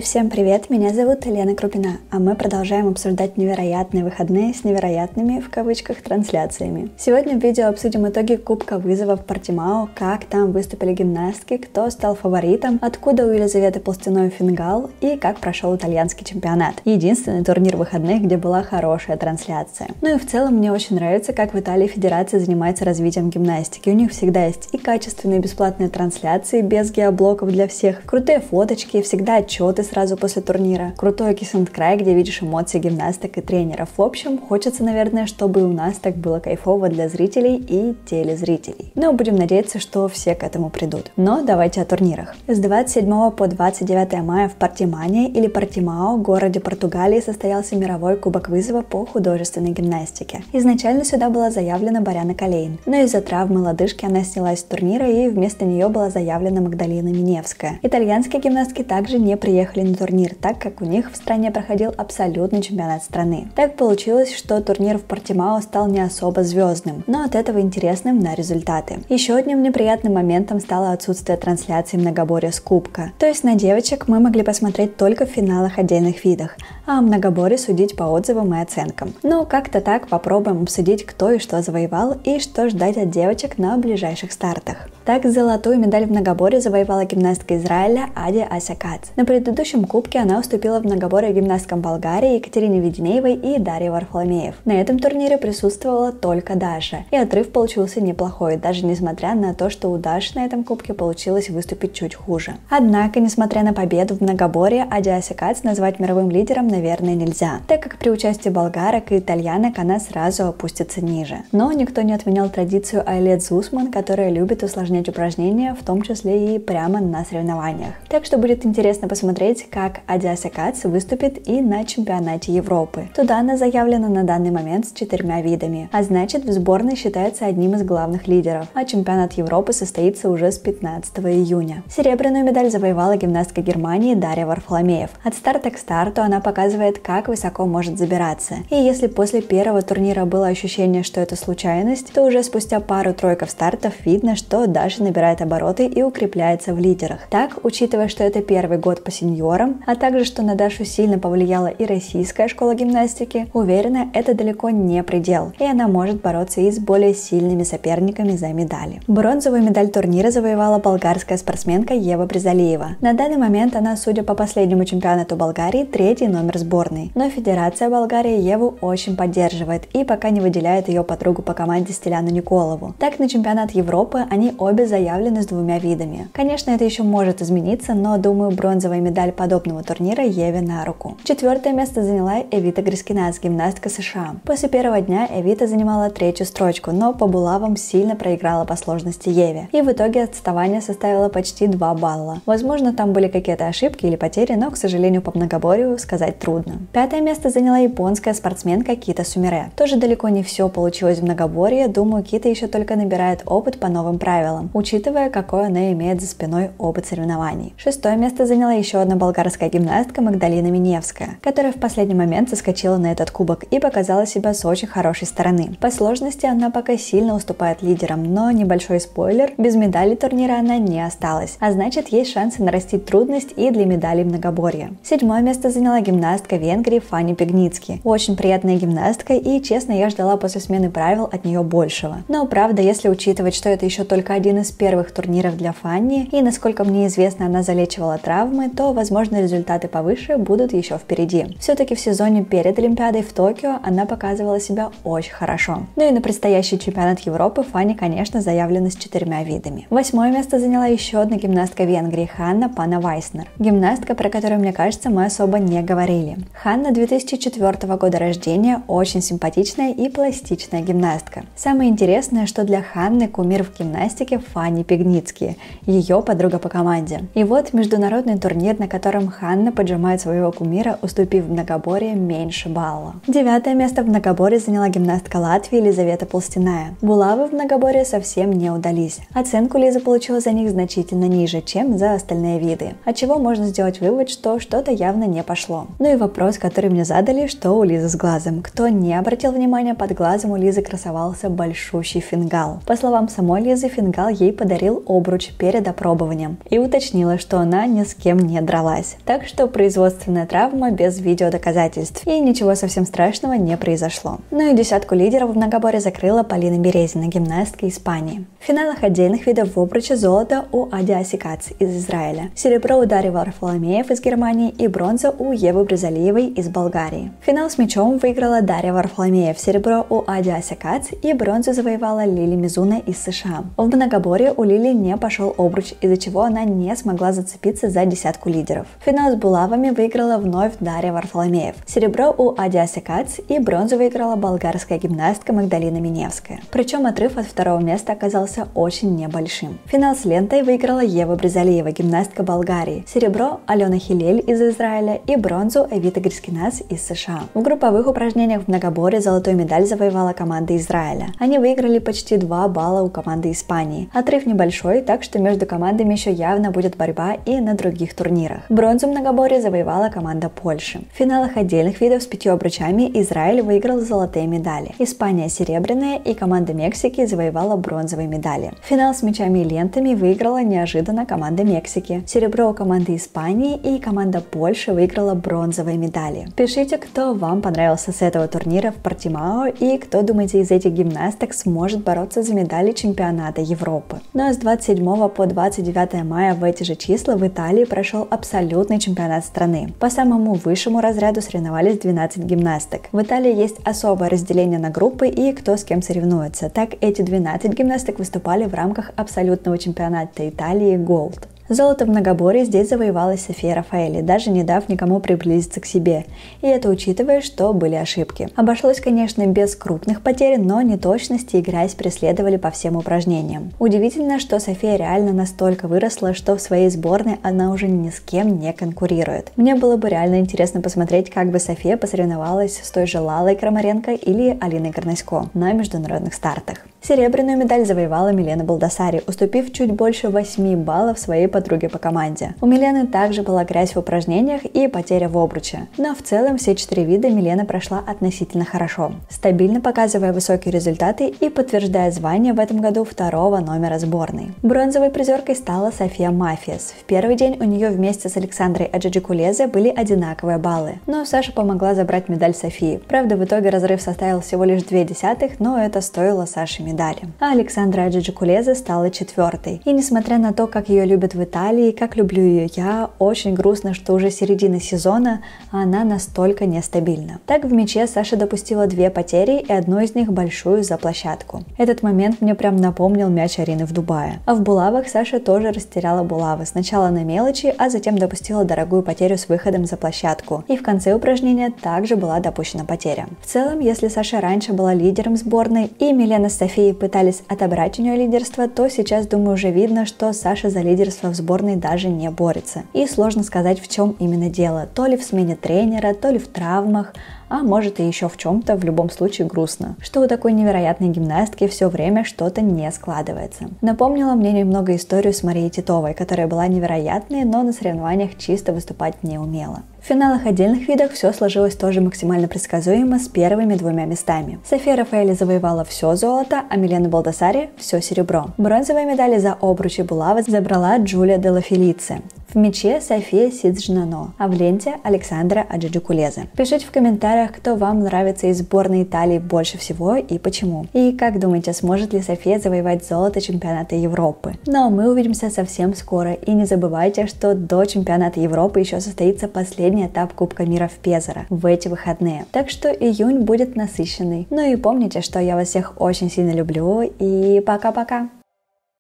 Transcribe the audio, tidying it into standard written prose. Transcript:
Всем привет, меня зовут Лена Крупина, а мы продолжаем обсуждать невероятные выходные с невероятными, в кавычках, трансляциями. Сегодня в видео обсудим итоги Кубка вызова в Портимао, как там выступили гимнастки, кто стал фаворитом, откуда у Елизаветы Полстяной фингал и как прошел итальянский чемпионат. Единственный турнир выходных, где была хорошая трансляция. Ну и в целом мне очень нравится, как в Италии федерация занимается развитием гимнастики. У них всегда есть и качественные бесплатные трансляции без геоблоков для всех, крутые фоточки, всегда отчеты сразу после турнира, крутой кисс-энд-край, где видишь эмоции гимнасток и тренеров. В общем, хочется, наверное, чтобы у нас так было кайфово для зрителей и телезрителей. Но будем надеяться, что все к этому придут. Но давайте о турнирах. С 27 по 29 мая в Портимане или Портимао, городе Португалии, состоялся мировой кубок вызова по художественной гимнастике. Изначально сюда была заявлена Боряна Колейн, но из-за травмы лодыжки она снялась с турнира и вместо нее была заявлена Магдалина Миневская. Итальянские гимнастки также не приехали на турнир, так как у них в стране проходил абсолютный чемпионат страны. Так получилось, что турнир в Портимао стал не особо звездным, но от этого интересным на результаты. Еще одним неприятным моментом стало отсутствие трансляции многоборья с кубка. То есть на девочек мы могли посмотреть только в финалах отдельных видах, а о многоборье судить по отзывам и оценкам. Но как-то так попробуем обсудить, кто и что завоевал и что ждать от девочек на ближайших стартах. Так, золотую медаль в многоборье завоевала гимнастка Израиля Ади Асякац. На предыдущем кубке она уступила в многоборье гимнасткам Болгарии Екатерине Веденеевой и Дарье Варфоломеев. На этом турнире присутствовала только Даша, и отрыв получился неплохой, даже несмотря на то, что у Даши на этом кубке получилось выступить чуть хуже. Однако, несмотря на победу в многоборье, Ади Асякац назвать мировым лидером, наверное, нельзя, так как при участии болгарок и итальянок она сразу опустится ниже. Но никто не отменял традицию Айлет Зусман, которая любит усложнять упражнения, в том числе и прямо на соревнованиях. Так что будет интересно посмотреть, как Ади Асякац выступит и на чемпионате Европы. Туда она заявлена на данный момент с 4 видами, а значит в сборной считается одним из главных лидеров, а чемпионат Европы состоится уже с 15 июня. Серебряную медаль завоевала гимнастка Германии Дарья Варфоломеев. От старта к старту она показывает, как высоко может забираться. И если после первого турнира было ощущение, что это случайность, то уже спустя пару-тройку стартов видно, что Даша набирает обороты и укрепляется в лидерах. Так, учитывая, что это первый год по сеньорам, а также, что на Дашу сильно повлияла и российская школа гимнастики, уверена, это далеко не предел, и она может бороться и с более сильными соперниками за медали. Бронзовую медаль турнира завоевала болгарская спортсменка Ева Бризалиева. На данный момент она, судя по последнему чемпионату Болгарии, 3-й номер сборной, но Федерация Болгарии Еву очень поддерживает и пока не выделяет ее подругу по команде Стиляну Николову. Так, на чемпионат Европы они обе заявлены с 2 видами. Конечно, это еще может измениться, но думаю, бронзовая медаль подобного турнира Еве на руку. 4-е место заняла Эвита Грискинас, гимнастка США. После первого дня Эвита занимала 3-ю строчку, но по булавам сильно проиграла по сложности Еве. И в итоге отставание составило почти 2 балла. Возможно, там были какие-то ошибки или потери, но, к сожалению, по многоборью сказать трудно. 5-е место заняла японская спортсменка Кита Сумире. Тоже далеко не все получилось в многоборье, думаю, Кита еще только набирает опыт по новым правилам, учитывая, какой она имеет за спиной опыт соревнований. 6-е место заняла еще одна болгарская гимнастка Магдалина Миневская, которая в последний момент соскочила на этот кубок и показала себя с очень хорошей стороны. По сложности она пока сильно уступает лидерам, но небольшой спойлер, без медали турнира она не осталась, а значит есть шансы нарастить трудность и для медалей многоборья. 7-е место заняла гимнастка Венгрии Фани Пегницки. Очень приятная гимнастка, и честно, я ждала после смены правил от нее большего. Но правда, если учитывать, что это еще только один из первых турниров для Фанни, и насколько мне известно, она залечивала травмы, то, возможно, результаты повыше будут еще впереди. Все-таки в сезоне перед Олимпиадой в Токио она показывала себя очень хорошо. Ну и на предстоящий чемпионат Европы Фанни, конечно, заявлена с 4 видами. 8-е место заняла еще одна гимнастка Венгрии Ханна Пана Вайснер. Гимнастка, про которую, мне кажется, мы особо не говорили. Ханна 2004 года рождения, очень симпатичная и пластичная гимнастка. Самое интересное, что для Ханны кумир в гимнастике Фани Пегницки, ее подруга по команде. И вот международный турнир, на котором Ханна поджимает своего кумира, уступив в многоборье меньше балла. 9-е место в многоборье заняла гимнастка Латвии Елизавета Полстяная. Булавы в многоборье совсем не удались. Оценку Лиза получила за них значительно ниже, чем за остальные виды, отчего можно сделать вывод, что что-то явно не пошло. Ну и вопрос, который мне задали, что у Лизы с глазом. Кто не обратил внимания, под глазом у Лизы красовался большущий фингал. По словам самой Лизы, фингал Генерал ей подарил обруч перед опробованием и уточнила, что она ни с кем не дралась. Так что производственная травма без видеодоказательств. И ничего совсем страшного не произошло. Ну и десятку лидеров в многоборе закрыла Полина Березина, гимнастка Испании. В финалах отдельных видов в обруче золото у Ади Асикац из Израиля, серебро у Дарьи Варфоломеев из Германии и бронза у Евы Бризалиевой из Болгарии. Финал с мячом выиграла Дарья Варфоломеев, серебро у Ади Асикац и бронзу завоевала Лили Мизуна из США. В многоборье у Лили не пошел обруч, из-за чего она не смогла зацепиться за десятку лидеров. Финал с булавами выиграла вновь Дарья Варфоломеев, серебро у Ади Асикац и бронзу выиграла болгарская гимнастка Магдалина Миневская. Причем отрыв от второго места оказался очень небольшим. Финал с лентой выиграла Ева Бризалиева, гимнастка Болгарии, серебро Алена Хилель из Израиля и бронзу Эвита Грискинас из США. В групповых упражнениях в многоборье золотую медаль завоевала команда Израиля. Они выиграли почти 2 балла у команды Испании. Отрыв небольшой, так что между командами еще явно будет борьба и на других турнирах. Бронзу в многоборье завоевала команда Польши. В финалах отдельных видов с 5 обручами Израиль выиграл золотые медали. Испания серебряные и команда Мексики завоевала бронзовые медали. Финал с мячами и лентами выиграла неожиданно команда Мексики. Серебро у команды Испании и команда Польши выиграла бронзовые медали. Пишите, кто вам понравился с этого турнира в Портимао и кто, думаете, из этих гимнасток сможет бороться за медали чемпионата Европы. Ну а с 27 по 29 мая в эти же числа в Италии прошел абсолютный чемпионат страны. По самому высшему разряду соревновались 12 гимнасток. В Италии есть особое разделение на группы и кто с кем соревнуется. Так эти 12 гимнасток выступали в рамках абсолютного чемпионата Италии Gold. Золото в многоборье здесь завоевала София Рафаэли, даже не дав никому приблизиться к себе. И это учитывая, что были ошибки. Обошлось, конечно, без крупных потерь, но неточности и грязь преследовали по всем упражнениям. Удивительно, что София реально настолько выросла, что в своей сборной она уже ни с кем не конкурирует. Мне было бы реально интересно посмотреть, как бы София посоревновалась с той же Лалой Крамаренко или Алиной Корнасько на международных стартах. Серебряную медаль завоевала Милена Балдасари, уступив чуть больше 8 баллов своей подруге по команде. У Милены также была грязь в упражнениях и потеря в обруче. Но в целом все 4 вида Милена прошла относительно хорошо, стабильно показывая высокие результаты и подтверждая звание в этом году 2-го номера сборной. Бронзовой призеркой стала София Мафиас. В первый день у нее вместе с Александрой Аджиджикулезе были одинаковые баллы. Но Саша помогла забрать медаль Софии. Правда, в итоге разрыв составил всего лишь 0,2, но это стоило Саше медали. А Александра Аджиджикулезе стала 4-й. И несмотря на то, как ее любят в Италии, как люблю ее я, очень грустно, что уже середина сезона, а она настолько нестабильна. Так в мяче Саша допустила 2 потери и одну из них большую за площадку. Этот момент мне прям напомнил мяч Арины в Дубае. А в булавах Саша тоже растеряла булавы. Сначала на мелочи, а затем допустила дорогую потерю с выходом за площадку. И в конце упражнения также была допущена потеря. В целом, если Саша раньше была лидером сборной и Милена с Софией пытались отобрать у нее лидерство, то сейчас, думаю, уже видно, что Саша за лидерство в сборной даже не борется. И сложно сказать, в чем именно дело. То ли в смене тренера, то ли в травмах, а может и еще в чем-то. В любом случае грустно, что у такой невероятной гимнастки все время что-то не складывается. Напомнила мне немного историю с Марией Титовой, которая была невероятной, но на соревнованиях чисто выступать не умела. В финалах отдельных видов все сложилось тоже максимально предсказуемо с первыми 2 местами. София Рафаэли завоевала все золото, а Милена Балдасари все серебро. Бронзовые медали за обруч и булавы забрала Джулия Делла Фелице. В мяче София Сиджнано, а в ленте Александра Аджиджикулезе. Пишите в комментариях, кто вам нравится из сборной Италии больше всего и почему. И как думаете, сможет ли София завоевать золото чемпионата Европы? Ну а мы увидимся совсем скоро. И не забывайте, что до чемпионата Европы еще состоится последний этап Кубка мира в Пезаро в эти выходные. Так что июнь будет насыщенный. Ну и помните, что я вас всех очень сильно люблю. И пока-пока!